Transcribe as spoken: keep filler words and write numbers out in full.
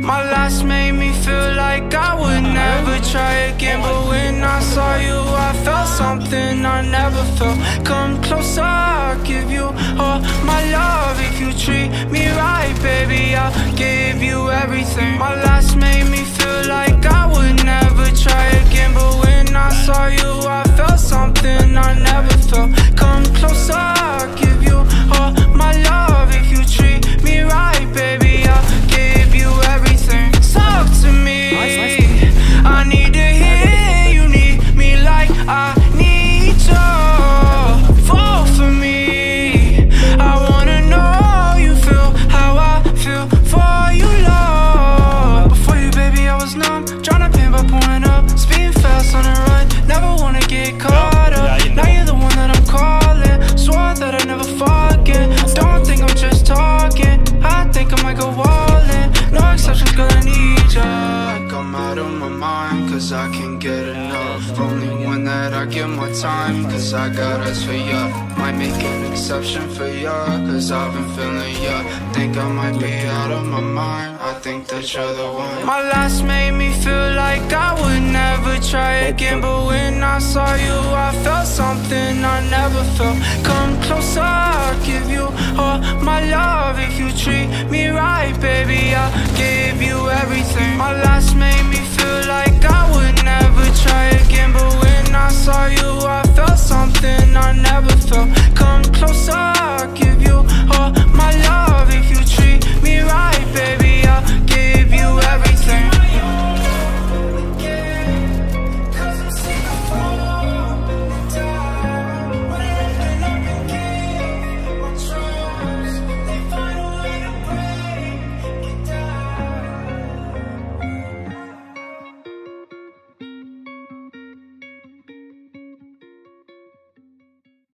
My last made me feel like I would never try again, but when I saw you I felt something I never felt. Come closer, I'll give you all my love. If you treat me right, baby, I'll give you everything. My last made me feel like I would never try again, but when I saw you I felt something I never felt. Come closer, I'll give you all my love. If you treat me right, baby, I'll give you everything. Talk to me, I need to hear you need me like I need you. Fall for me, I wanna know you feel how I feel for you, love. Before you, baby, I was numb, tryna paint by pouring up, speeding fast on the run, never wanna get caught up. Now you're the one that I'm calling, swore that I'd never forget. Don't think I'm just talking, I think I might go all in. No exceptions, girl, I need ya. Like I'm out of my mind, cause I can't get enough. Only one that I give my time, cause I got eyes for ya. Might make an exception for ya, cause I've been feeling ya. Think I might be out of my mind, I think that you're the one. My last made me feel like I would never try again, but when I saw you I felt something I never felt. Come closer, I'll give you all my love. If you treat me right, baby, I'll give